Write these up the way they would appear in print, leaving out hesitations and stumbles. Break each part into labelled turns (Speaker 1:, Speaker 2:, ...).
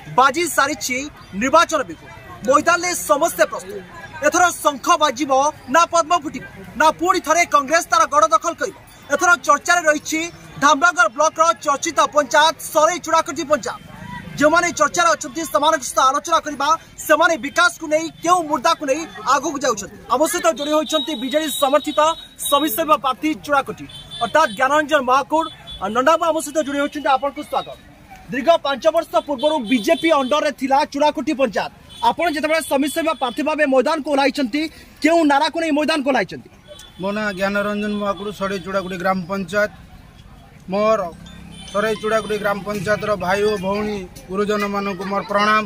Speaker 1: बाजी सारी निर्वाचन बिगु मैदान में समस्ते प्रस्तुत एथर शंख बाजिब ना पद्म फुट ना पुणी थे कांग्रेस तार गड़ दखल कर एथर चर्चा रही धामनगर ब्लॉक चर्चित पंचायत सरई चूड़ाकोटी पंचायत जो मैंने चर्चा अच्छा सहित आलोचना करने विकास को नहीं क्यों मुद्दा को नहीं आगू जाम सहित जोड़ी होती बीजेडी समर्थित समिसेवा प्रार्थी चूड़ाकोटी अर्थात ज्ञानरंजन महाकुड़ नंदाबू आम सहित जोड़ी होती आपको स्वागत। दीर्घ 5 वर्ष पूर्व बीजेपी अंडर में थिला चूड़ाकोटी पंचायत आपड़ जिते समिसेवा प्रार्थी भाव मैदान को ओह्लाई क्यों नारा को नहीं मैदान को ओह्लाई
Speaker 2: मो ना ज्ञानरंजन महाकुड़ सरई चूड़ाकोटी ग्राम पंचायत मोर सरई चूड़ाकोटी ग्राम पंचायत भाई और भौणी गुरुजन मानक मोर प्रणाम।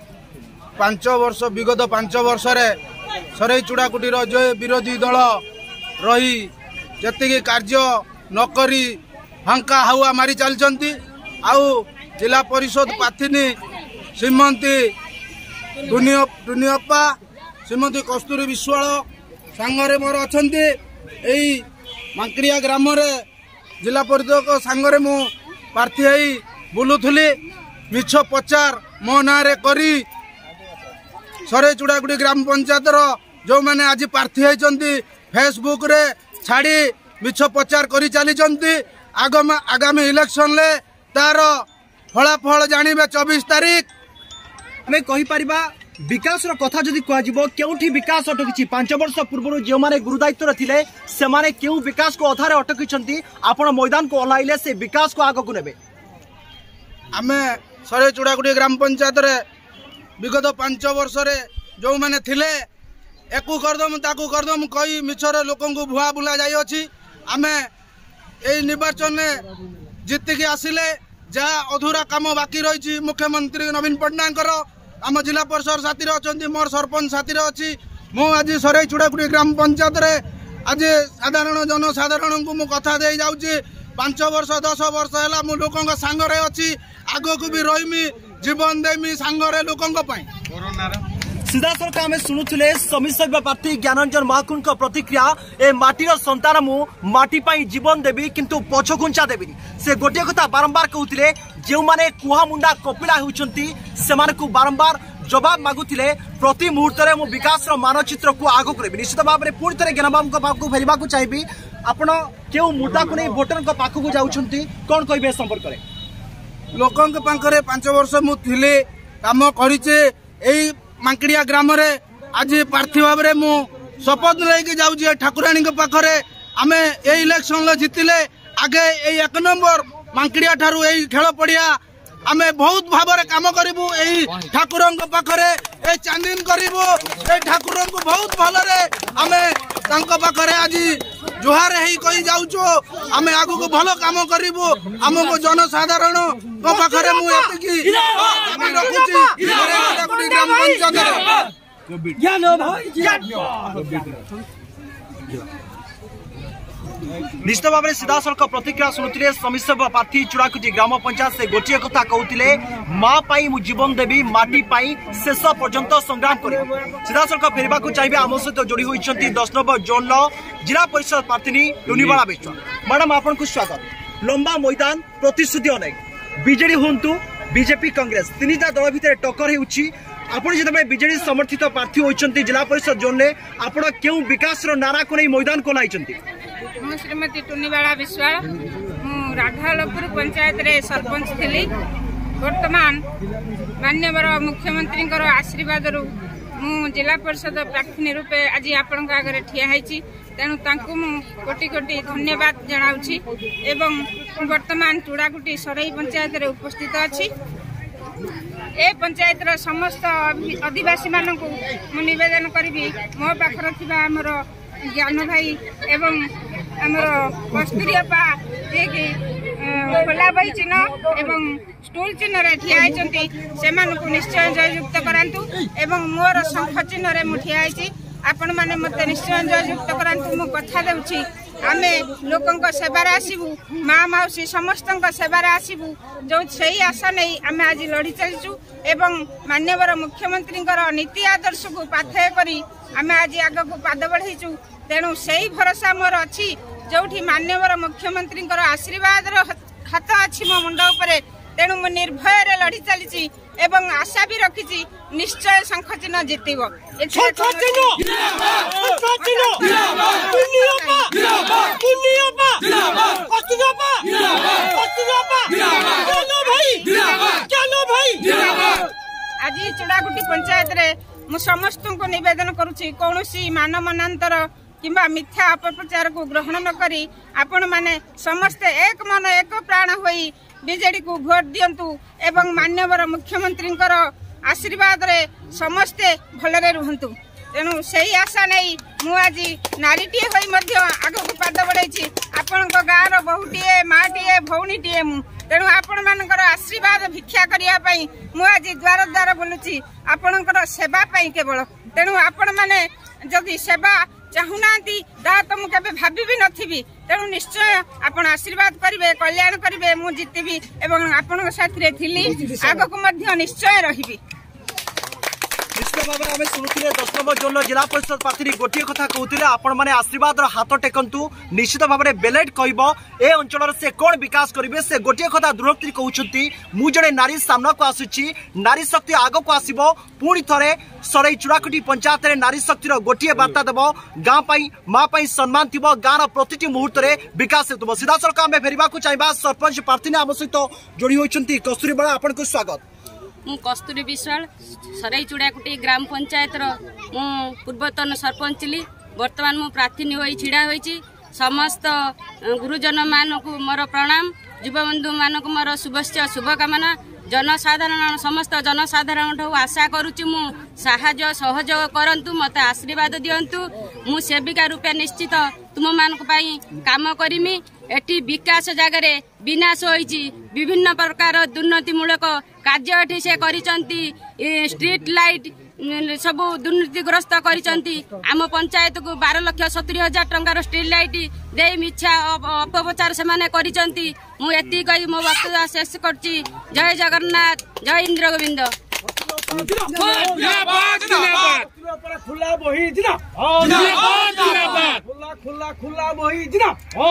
Speaker 2: 5 वर्ष विगत 5 वर्ष सरई चूड़ाकोटी जो विरोधी दल रही जी कार्य नकरी फांका हावा मारी चलती आउ जिला परिषद प्रार्थी श्रीमती दुनियप्पा श्रीमती कस्तूरी विश्वाल सांगरे मोर अच्छा यही मांकड़िया ग्राम जिला परिषद सांगरे मु प्रार्थी है बुलूली मिछ प्रचार मो ना करी सरई चूड़ाकोटी ग्राम पंचायत जो मैंने आज प्रार्थी होती फेसबुक रे छाड़ी मिछ प्रचार कर चली आगामी इलेक्शन ले तार फलाफल जानवे 24 तारीख
Speaker 1: आम कहीपर विकास कथा जदि कौटी विकास अटकी 5 वर्ष पूर्व जो मैंने गुरुदायित्व थे से क्यों विकास को अधारे अटकी आपण मैदान को ओह्लाइले से विकास को आग को ने
Speaker 2: आम सरई चूड़ाकोटी ग्राम पंचायत विगत 5 वर्ष जो मैंने थिले एकू करदम ताकू करदम कई मिछर लोक भुआ बुला जाइए आम यही निर्वाचन जीतिकी आसिले जहाँ अधूरा काम बाकी रही मुख्यमंत्री नवीन पट्टनायक आम जिला परिषद साथी अच्छा मोर सरपंच साथी अच्छी मु आज सरई चूड़ाकोटी ग्राम पंचायत आज साधारण जनसाधारण को मु कथा दे जाऊँगी 5 वर्ष 10 वर्ष है मु लोक सांगरे अच्छी आग को भी रही जीवन देमी सांगरे लोक
Speaker 1: सीधा सड़क आम शुणुले समिसेवा प्रार्थी ज्ञानरंजन महाकुड़ प्रतिक्रिया ए माटीर संतान मु माटी जीवन देवी किंतु पछघुंचा देवी से गोटे कथा बारंबार कहते जो मैंने कुहा मुंडा कपिला होती से बारंबार जवाब मागुले प्रति मुहूर्त में विकास मानचित्र को आग करी निश्चित भाव में पुणी थे ज्ञानबाबू पाखक फेरवा चाहिए आपण क्यों मुद्दा को नहीं भोटर पाखक जाऊँगी कौन कहे संपर्क में
Speaker 2: लोकों पाखे 5 वर्ष मुझे कम कर मांकड़िया ग्राम रे आज प्रार्थी भाव में मु शपथ लेके जाऊँ ठाकुराणी पाखे आम ये इलेक्शन जीतिले आगे यही 1 नंबर मांकड़िया ठारू यही खेल पड़िया आम बहुत भाव में कम करूँ यही ठाकुर पाखे चांदीन करूँ ठाकुर को बहुत भलरे आम पाखे आज जुहार ही कही जाऊँ आम आग को भल कम करूँ आमको जनसाधारण पाखे मुझे रखुची ग्राम पंचायत
Speaker 1: निश्चित भाव में सीधा सड़क प्रतिक्रिया शुणुले समिसेवा प्रार्थी चूड़ाकोटी ग्राम पंचायत से गोटे कथा कहते माँ पाई मु जीवन देवी माटी पाई शेष पर्यंत संग्राम कर सीधा सड़क फेरवा चाहिए आम सहित जोड़ी होती 10 नंबर जोन जिला परिषद प्रार्थी टुनीबाला विश्वाल मैडम आपन को स्वागत। लंबा मैदान प्रतिश्रुति अनेक बीजेडी हूँ बीजेपी कांग्रेस 3टा दल भितर टक्कर होपण जिते बीजेडी समर्थित प्रार्थी होती जिला परिषद जोन में आपण क्यों विकास नारा को नहीं मैदान को ओह्लाई
Speaker 3: मु श्रीमती टुनीबाला विश्वाल मु राधालपुर पंचायत रे सरपंच थी वर्तमान माननीय मुख्यमंत्री आशीर्वाद मु जिला परिषद प्रार्थी रूपे आज आपण आगे ठिया तेणु कोटि कोटि धन्यवाद जनाऊँगी एवं वर्तमान चूड़ाकोटी सरई पंचायत रे उपस्थित अच्छी ए पंचायत समस्त आदिवासी मानक निवेदन करी मो पाखर थिबा हमर ज्ञान भाई एवं हमर कस्तूरियप्पा जे खोला बही चिन्ह एवं स्टूल चिन्ह रे ठिया होती से निश्चय जययुक्त करांतु एवं मोर शंख चिन्ह रे मु ठिया होती आपण माने मते निश्चय जययुक्त करांतु मु कथा देउछि आमे लोकंक सेवार आसबू माँ मौसी समस्त सेवार आसबू जो सही आशा नहीं आमे आज लड़ी चलचु एवं माननीय मुख्यमंत्री नीति आदर्श को पाथय करी आमे आज आग को पाद बढ़ाईचु तेणु से भरोसा मोर अच्छी जो माननीय मुख्यमंत्री आशीर्वाद हाथ अच्छी मो मुंड उपरे तेणु मु निर्भय लड़ी चली एवं आशा भी रखी निश्चय शंख चिन्ह जितब आज चुड़ाकुटी पंचायत रे मु समस्त को निवेदन करुछि कौनसी मानमनांतर किंबा मिथ्या अपप्रचार को ग्रहण न करी आपण माने समस्ते एक मन एक प्राण होई बीजेडी को भोट दियंतु एवं माननीय मुख्यमंत्री आशीर्वाद रे समस्ते भलरे रुहंतु तेणु सही आशा नहीं मु आज नारीटीए होई मध्य आगो पाद बढ़ाई आपण गाँव बहुटीए माटीए भौणीटीए मु तेणु आपण मानकर आशीर्वाद भिक्षा करिया पई मु आज द्वार द्वार बुलुची आपणकर सेवा पई केवल तेणु आपण माने जदि सेवा चाहूनांती ता तो मु केबे भाबी भी नथिबी तेणु निश्चय आपण आशीर्वाद करिवे कल्याण करिवे मु जितबी एवं आपण साथरे थिली आगो को मध्य निश्चय रहिबी
Speaker 1: निश्चित भाव में आम शुणुले 10 नंबर जोन जिला परिषद प्रार्थी गोटे कथा कहते आपण मैंने आशीर्वाद हाथ टेकंतु निश्चित भाव में बेलेट कहब ए अंचल से कौन विकास करेंगे से गोटे कथा दृढ़ोक्ति कहते मु जड़े नारी सामना को आसुची नारी शक्ति आग को आसब पुणी थे सरई चुड़ाकुटी पंचायत में नारी शक्तिर गोटे बार्ता देव गाँ माँ सम्मान थी गाँव प्रति मुहूर्त में विकास हो सीधा सड़क आम फेरवा चाहिए सरपंच प्रार्थी ने आम सहित जोड़ी होती कस्तूरी बड़ा आपन को स्वागत
Speaker 4: मु कस्तूरी विश्वाल सरई चुड़ाकुटी ग्राम पंचायत मु पूर्वतन सरपंच ली वर्तमान मु प्रार्थी हो छिड़ा होईची समस्त गुरुजन मानक मोर प्रणाम युवबंधु मानक मोर शुभेच्छा शुभकामना जनसाधारण समस्त जनसाधारण आशा करुच्ची मु साहाय्य सहयोग करंतु मत आशीर्वाद दियंतु मु सेविका रूपे निश्चित तुम मानक पई काम करिमी एटी विकास जगह विनाश होईची विभिन्न प्रकार दुर्नीतिमूलक कार्य एटी से करिसंती स्ट्रीट लाइट सब दुर्नीतिग्रस्त करिसंती आम पंचायत को 12,70,000 टंकार स्ट्रीट लाइट दे मिछा अपप्रचार से माने करिसंती मु एती कहि मो वक्तव्य शेष करची जय जगन्नाथ जय इंद्र गोविंद
Speaker 5: खुला बही जिना खुला बही जिना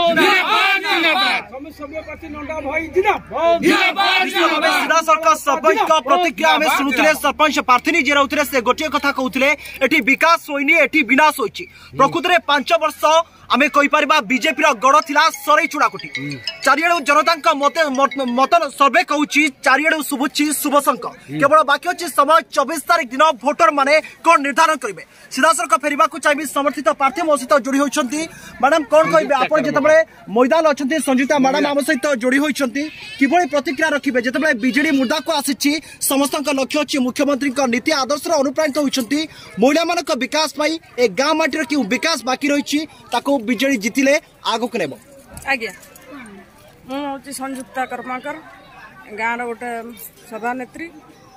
Speaker 1: सीधा सरकार सरपंच प्रतिक्रिया आम शुणुले सरपंच प्रार्थी जे रोते से गोटे कथा कहते एटी विकास होनी एटी विनाश होती प्रकृत में 5 वर्ष आम कहीपर बीजेपी गड़ थिला सरई चुड़ाकुटी चारिड़ू जनता मतन सर्वे कहूँ चारिड़ू शुभुची शुभशंक केवल बाकी अच्छी समय 24 तारीख दिन भोटर माने कौन निर्धारण करेंगे सीधा सड़क फेरवा चाहिए समर्थित प्रार्थी मो सहित जोड़ी होती मैडम कौन कहे आप जो मैदान अच्छा संजुक्ता मैडम आम सहित जोड़ी होती किभली प्रतिक्रिया रखिए जिते बीजेडी मुद्दा को आसी समस्त लक्ष्य अच्छी मुख्यमंत्री नीति आदर्श अनुप्राणित होती महिला मान विकास ए गाँ माटी कि विकास बाकी रही बीजेडी जितिले आगो को नेब
Speaker 6: आज्ञा मुझे संजुक्ता कर्माकर गाँव गोटे सभानेत्री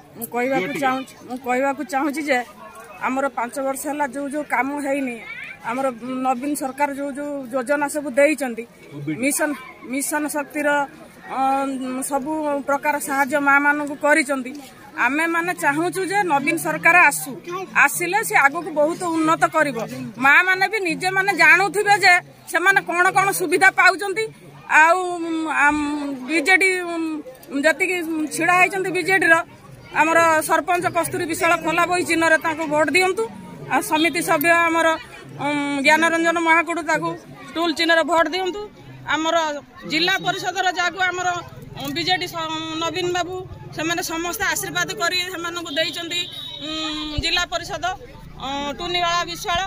Speaker 6: मुझे चाहूँगी जे आमर 5 वर्ष है जो जो काम है आमर नवीन सरकार जो जो योजना सब देइचंती मिशन शक्तिर सबु प्रकार साहाय्य माँ मान को करिचंती आमे माने चाहूचु जे नवीन सरकार आसिले से आगो को बहुत उन्नत करिवो माँ माने भी निजे माने जानुथिबे जे से माने कोन कोन सुविधा पाउचंती आउ बीजेडी जति छिड़ा होइचंती बीजेडी रो आमर सरपंच कस्तूरी विशाल खोला बही चिन्ह रे ताको वोट दियंतु आ समिति सभ्य आमर ज्ञानरंजन महाकुड़ ताको टूल चिन्ह रे वोट दियंतु आमर जिला परिषद रो जागो आमर बीजेडी नवीन बाबू से समस्त आशीर्वाद करी जिला परिषद टुनीवाला विश्वाल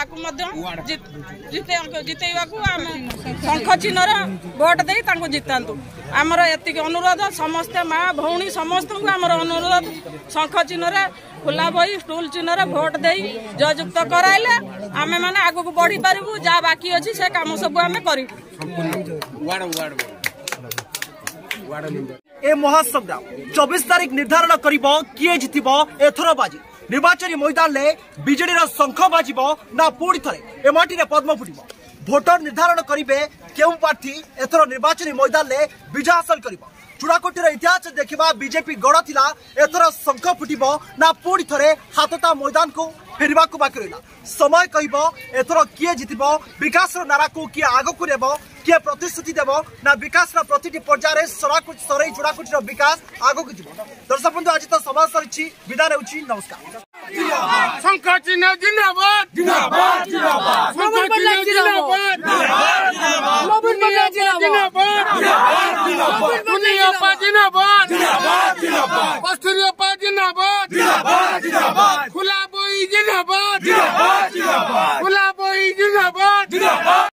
Speaker 6: जितेवा शंख चिन्ह भोट दे जितातु आमर एति अनुरोध समस्ते माँ भौणी समस्त को आमर अनुरोध शंख चिन्ह खुला बही स्टूल चिन्ह भोट दे जययुक्त कराइले आमे माने आगु को बढ़ी पारिबु जहाँ बाकी अच्छी से काम सब आम कर
Speaker 1: ए महासंग्राम 24 तारीख निर्धारण करिबो किए जितिब एथर बाजी निर्वाचन मैदान में बीजेडी शंख बाजिब ना पुणी थे ए माटी रे पद्म फुटिब भोटर निर्धारण करेंगे केउ प्रार्थी एथर निर्वाचन मैदान में विजय हासिल कर चुड़ाकोटी इतिहास देखा बीजेपी गड़ थिला एथर शंख फुटिब ना पुणी थे हाथता मैदान को फेरवा को बाकी रहा समय कहब एथर किए जितब विकास नारा को किए आग को नेब किए प्रतिश्रुति देव ना विकास प्रति पर्यायर सराई चूड़ाकुटी विकास आग को जीव दर्शक बंधु आज तो समय सरी विदा ने नमस्कार।
Speaker 7: खुला बोई जिंदाबाद।